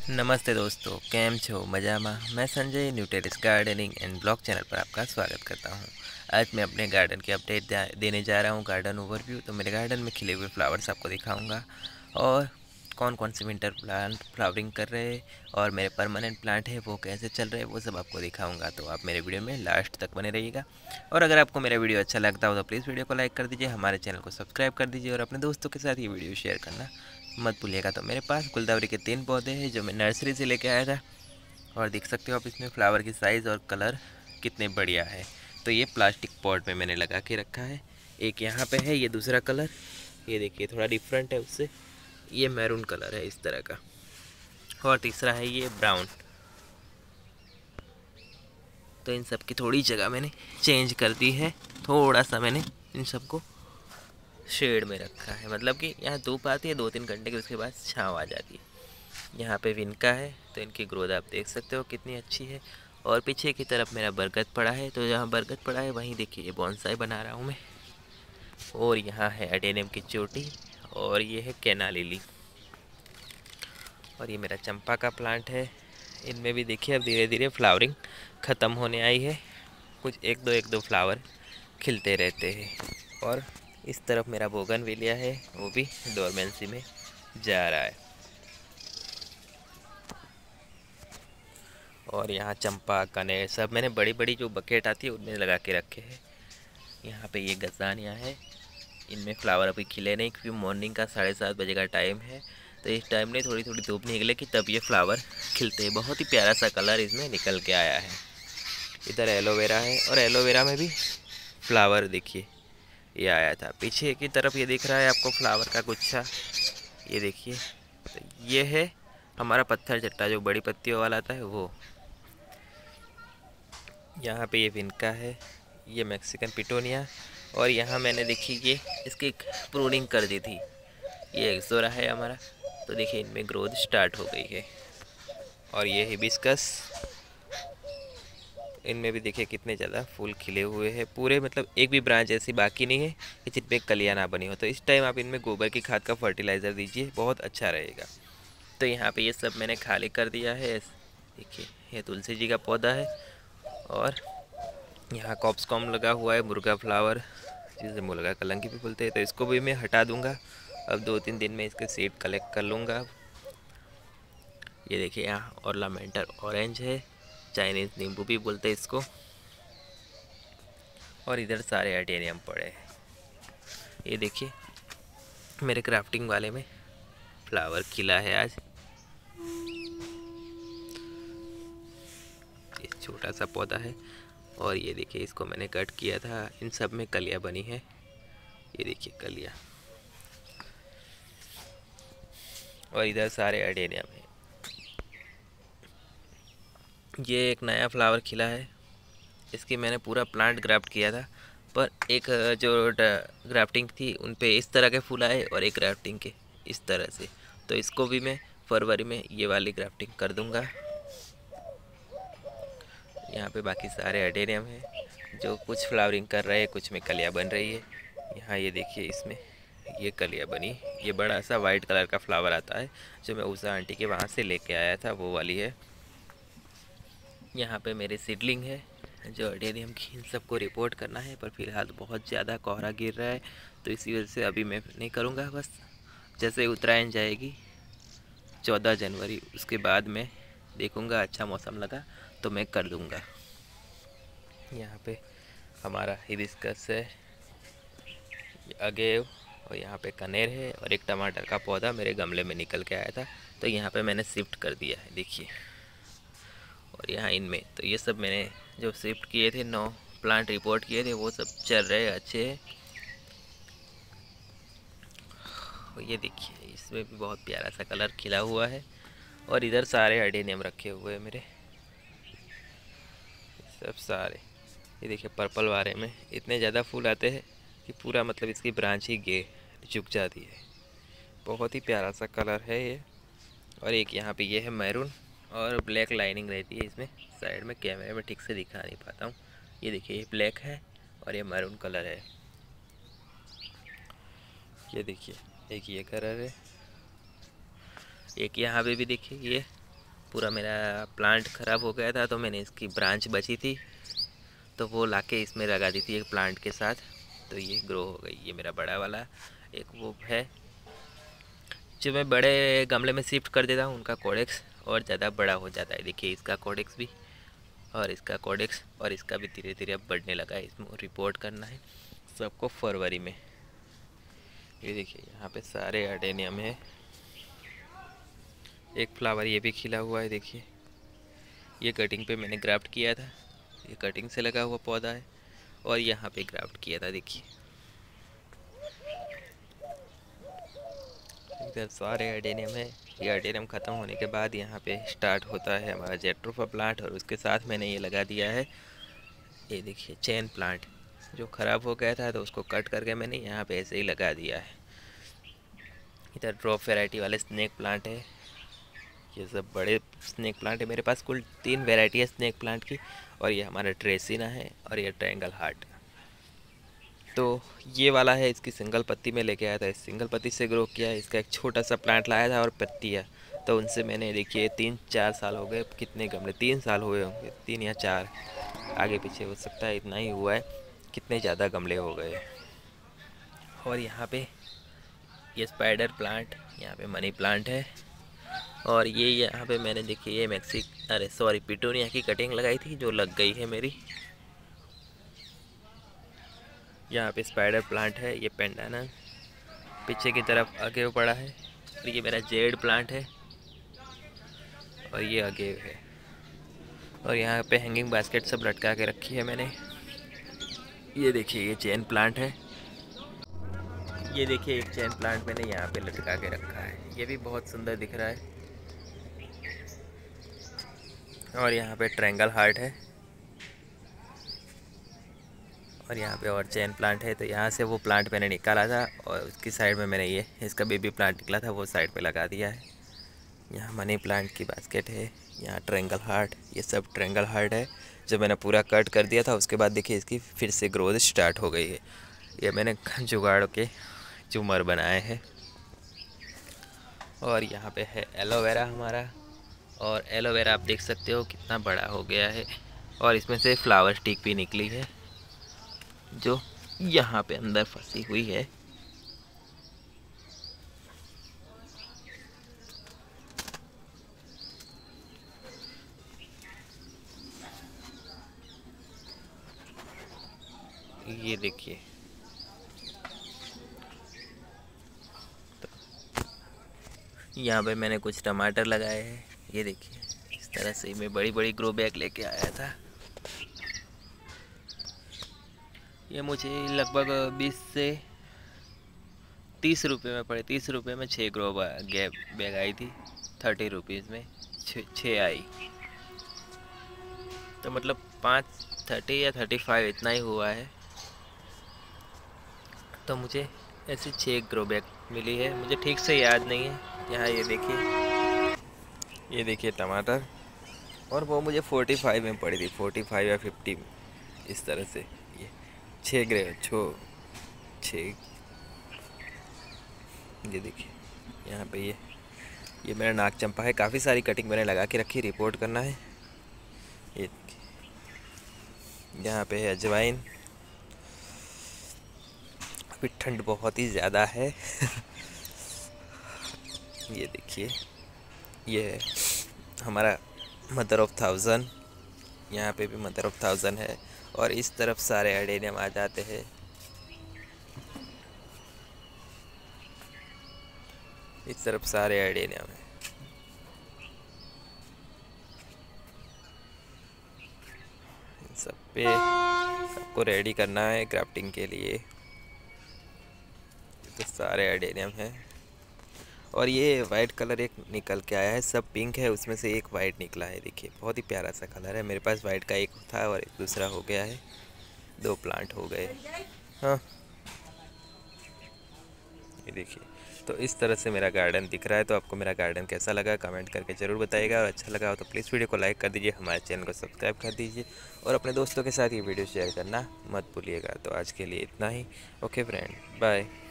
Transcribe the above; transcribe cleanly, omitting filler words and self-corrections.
नमस्ते दोस्तों, કેમ છો મજામાં? मैं Sanjay new terrace gardening and blog channel पर आपका स्वागत करता हूं। आज मैं अपने गार्डन की अपडेट देने जा रहा हूं, गार्डन ओवरव्यू। तो मेरे गार्डन में खिले हुए फ्लावर्स आपको दिखाऊंगा और कौन कौन से विंटर प्लांट फ्लावरिंग कर रहे हैं और मेरे परमानेंट प्लांट है वो कैसे चल रहे हैं, वो सब आपको दिखाऊंगा। तो आप मेरे वीडियो में लास्ट तक बने रहिएगा। और अगर आपको मेरा वीडियो अच्छा लगता हो तो प्लीज़ वीडियो को लाइक कर दीजिए, हमारे चैनल को सब्सक्राइब कर दीजिए और अपने दोस्तों के साथ ये वीडियो शेयर करना मत भूलिएगा। तो मेरे पास गुलदावरी के 3 पौधे हैं जो मैं नर्सरी से लेके आया था और देख सकते हो आप इसमें फ्लावर की साइज़ और कलर कितने बढ़िया है। तो ये प्लास्टिक पॉट में मैंने लगा के रखा है। एक यहाँ पे है, ये दूसरा कलर, ये देखिए थोड़ा डिफरेंट है उससे, ये मैरून कलर है इस तरह का। और तीसरा है ये ब्राउन। तो इन सब की थोड़ी जगह मैंने चेंज कर दी है, थोड़ा सा मैंने इन सबको शेड में रखा है, मतलब कि यहाँ धूप आती है 2-3 घंटे की, उसके बाद छाँव आ जाती है। यहाँ पे विनका है, तो इनकी ग्रोथ आप देख सकते हो कितनी अच्छी है। और पीछे की तरफ मेरा बरगद पड़ा है, तो जहाँ बरगद पड़ा है वहीं देखिए बॉन्साई बना रहा हूँ मैं। और यहाँ है एडेनियम की चोटी और ये है केना लिली। और ये मेरा चंपा का प्लांट है। इनमें भी देखिए अब धीरे धीरे फ्लावरिंग ख़त्म होने आई है, कुछ एक दो फ्लावर खिलते रहते हैं। और इस तरफ मेरा बोगनविलिया है, वो भी डोरमेंसी में जा रहा है। और यहाँ चंपा कनेर सब मैंने बड़ी बड़ी जो बकेट आती है उनमें लगा के रखे हैं। यहाँ पे ये गजानिया है, इनमें फ्लावर अभी खिले नहीं क्योंकि मॉर्निंग का 7:30 बजे का टाइम है। तो इस टाइम में थोड़ी थोड़ी धूप निकले कि तब ये फ्लावर खिलते हैं। बहुत ही प्यारा सा कलर इसमें निकल के आया है। इधर एलोवेरा है और एलोवेरा में भी फ्लावर देखिए ये आया था। पीछे की तरफ ये दिख रहा है आपको फ्लावर का गुच्छा, ये देखिए। तो ये है हमारा पत्थर चट्टा जो बड़ी पत्तियों वाला आता है वो। यहाँ पे ये विनका है, ये मैक्सिकन पिटोनिया। और यहाँ मैंने देखी ये इसकी प्रूनिंग कर दी थी। ये एक्सोरा है हमारा, तो देखिए इनमें ग्रोथ स्टार्ट हो गई है। और ये हिबिस्कस, इनमें भी देखिए कितने ज़्यादा फूल खिले हुए हैं पूरे, मतलब एक भी ब्रांच ऐसी बाकी नहीं है कि जिन पे कलियाँ ना बनी हो। तो इस टाइम आप इनमें गोबर की खाद का फर्टिलाइज़र दीजिए, बहुत अच्छा रहेगा। तो यहाँ पे ये सब मैंने खाली कर दिया है। देखिए ये तुलसी जी का पौधा है और यहाँ कॉप्सकॉम लगा हुआ है, मुर्गा फ्लावर जिसे मुर्गा कलंकी भी बोलते हैं। तो इसको भी मैं हटा दूंगा, अब 2-3 दिन में इसके सीड कलेक्ट कर लूँगा। ये देखिए यहाँ ऑर्नामेंटल ऑरेंज है, चाइनीज़ नींबू भी बोलते हैं इसको। और इधर सारे एडेनियम पड़े हैं। ये देखिए मेरे क्राफ्टिंग वाले में फ्लावर खिला है आज। ये छोटा सा पौधा है और ये देखिए इसको मैंने कट किया था, इन सब में कलियाँ बनी है। ये देखिए कलियाँ। और इधर सारे एडेनियम है। ये एक नया फ्लावर खिला है, इसकी मैंने पूरा प्लांट ग्राफ्ट किया था, पर एक जो ग्राफ्टिंग थी उन पे इस तरह के फूल आए और एक ग्राफ्टिंग के इस तरह से। तो इसको भी मैं फरवरी में ये वाली ग्राफ्टिंग कर दूंगा। यहाँ पे बाकी सारे एडेनियम है जो कुछ फ्लावरिंग कर रहे हैं, कुछ में कलियाँ बन रही है। यहाँ ये देखिए इसमें ये कलियाँ बनी, ये बड़ा सा वाइट कलर का फ्लावर आता है जो मैं उषा आंटी के वहाँ से लेके आया था, वो वाली है। यहाँ पे मेरे सीडलिंग है जो एडेनियम की, इन सबको रिपोर्ट करना है, पर फिलहाल बहुत ज़्यादा कोहरा गिर रहा है तो इसी वजह से अभी मैं नहीं करूँगा। बस जैसे उत्तरायण जाएगी 14 जनवरी, उसके बाद मैं देखूँगा, अच्छा मौसम लगा तो मैं कर दूँगा। यहाँ पे हमारा हिबिस्कस है, अगेव, और यहाँ पे कनेर है और एक टमाटर का पौधा मेरे गमले में निकल के आया था, तो यहाँ पे मैंने शिफ्ट कर दिया है देखिए। और यहाँ इनमें तो ये सब मैंने जो शिफ्ट किए थे, 9 प्लांट रिपोर्ट किए थे, वो सब चल रहे अच्छे हैं। और ये देखिए इसमें भी बहुत प्यारा सा कलर खिला हुआ है। और इधर सारे एडेनियम रखे हुए हैं मेरे, सब सारे। ये देखिए पर्पल वाले में इतने ज़्यादा फूल आते हैं कि पूरा मतलब इसकी ब्रांच ही झुक जाती है। बहुत ही प्यारा सा कलर है ये। और एक यहाँ पे ये है मैरून और ब्लैक लाइनिंग रहती है इसमें, साइड में कैमरे में ठीक से दिखा नहीं पाता हूँ। ये देखिए ये ब्लैक है और ये मैरून कलर है। ये देखिए एक ये कलर है, एक यहाँ पे भी देखिए ये पूरा मेरा प्लांट ख़राब हो गया था, तो मैंने इसकी ब्रांच बची थी तो वो लाके इसमें लगा दी थी एक प्लांट के साथ, तो ये ग्रो हो गई। ये मेरा बड़ा वाला एक वो है जो मैं बड़े गमले में शिफ्ट कर देता हूँ, उनका कोडेक्स और ज़्यादा बड़ा हो जाता है। देखिए इसका कोडेक्स भी और इसका कोडेक्स और इसका भी धीरे धीरे अब बढ़ने लगा है। इसमें रिपोर्ट करना है सबको फरवरी में। ये देखिए यहाँ पे सारे एडेनियम है। एक फ्लावर ये भी खिला हुआ है, देखिए ये कटिंग पे मैंने ग्राफ्ट किया था, ये कटिंग से लगा हुआ पौधा है और यहाँ पे ग्राफ्ट किया था। देखिए इधर सारे एडेनियम है। ये एडेनियम ख़त्म होने के बाद यहाँ पे स्टार्ट होता है हमारा जेट्रोफा प्लांट और उसके साथ मैंने ये लगा दिया है, ये देखिए चेन प्लांट जो ख़राब हो गया था तो उसको कट करके मैंने यहाँ पे ऐसे ही लगा दिया है। इधर ड्रॉप वैरायटी वाले स्नेक प्लांट है। ये सब बड़े स्नेक प्लांट है मेरे पास, कुल 3 वैरायटी है स्नेक प्लांट की। और ये हमारा ड्रेसिना है और ये ट्रायंगल हार्ट। तो ये वाला है, इसकी सिंगल पत्ती में लेके आया था, इस सिंगल पत्ती से ग्रो किया है। इसका एक छोटा सा प्लांट लाया था और पत्तियाँ, तो उनसे मैंने देखिए 3-4 साल हो गए, कितने गमले 3 साल हुए होंगे, 3 या 4, आगे पीछे हो सकता है, इतना ही हुआ है, कितने ज़्यादा गमले हो गए। और यहाँ पे ये स्पाइडर प्लांट, यहाँ पे मनी प्लांट है। और ये यहाँ पे मैंने देखिए ये अरे सॉरी पिटूनिया की कटिंग लगाई थी जो लग गई है मेरी। यहाँ पे स्पाइडर प्लांट है, ये पेंडाना पीछे की तरफ आगे पड़ा है। और ये मेरा जेड प्लांट है और ये आगे है। और यहाँ पे हैंगिंग बास्केट सब लटका के रखी है मैंने। ये देखिए ये चेन प्लांट है, ये देखिए एक चेन प्लांट मैंने यहाँ पे लटका के रखा है, ये भी बहुत सुंदर दिख रहा है। और यहाँ पे ट्रायंगल हार्ट है और यहाँ पे और चेन प्लांट है। तो यहाँ से वो प्लांट मैंने निकाला था और उसकी साइड में मैंने ये इसका बेबी प्लांट निकला था, वो साइड पे लगा दिया है। यहाँ मनी प्लांट की बास्केट है, यहाँ ट्रायंगल हार्ट, ये सब ट्रायंगल हार्ट है जो मैंने पूरा कट कर दिया था। उसके बाद देखिए इसकी फिर से ग्रोथ स्टार्ट हो गई है। ये मैंने जुगाड़ के झूमर बनाए हैं। और यहाँ पे है एलोवेरा हमारा, और एलोवेरा आप देख सकते हो कितना बड़ा हो गया है। और इसमें से फ्लावर स्टिक भी निकली है जो यहाँ पे अंदर फंसी हुई है। ये देखिए तो यहाँ पे मैंने कुछ टमाटर लगाए हैं। ये देखिए इस तरह से मैं बड़ी बड़ी ग्रो बैग लेके आया था। ये मुझे लगभग 20 से 30 रुपये में पड़े, 30 रुपये में 6 ग्रो बैग आई थी, 30 रुपीज़ में 6 आई, तो मतलब 30 या 35 इतना ही हुआ है। तो मुझे ऐसे 6 ग्रो बैग मिली है, मुझे ठीक से याद नहीं है। यहाँ ये देखिए टमाटर, और वो मुझे 45 में पड़ी थी, 45 या 50 में, इस तरह से। ये 6 ये देखिए यहाँ पे ये मेरा नाग चंपा है। काफ़ी सारी कटिंग मैंने लगा के रखी, रिपोर्ट करना है। ये यहाँ पे है अजवाइन, अभी ठंड बहुत ही ज़्यादा है। ये देखिए ये है हमारा मदर ऑफ 1000, यहाँ पे भी मदर ऑफ 1000 है। और इस तरफ सारे एडेनियम आ जाते हैं। इस तरफ सारे एडेनियम है। इन सब पे सबको रेडी करना है ग्राफ्टिंग के लिए। तो सारे एडेनियम है। और ये वाइट कलर एक निकल के आया है, सब पिंक है, उसमें से एक वाइट निकला है। देखिए बहुत ही प्यारा सा कलर है। मेरे पास वाइट का एक था और एक दूसरा हो गया है, 2 प्लांट हो गए। हाँ ये देखिए, तो इस तरह से मेरा गार्डन दिख रहा है। तो आपको मेरा गार्डन कैसा लगा कमेंट करके ज़रूर बताइएगा, और अच्छा लगा हो तो प्लीज़ वीडियो को लाइक कर दीजिए, हमारे चैनल को सब्सक्राइब कर दीजिए, और अपने दोस्तों के साथ ये वीडियो शेयर करना मत भूलिएगा। तो आज के लिए इतना ही। Okay friend, bye.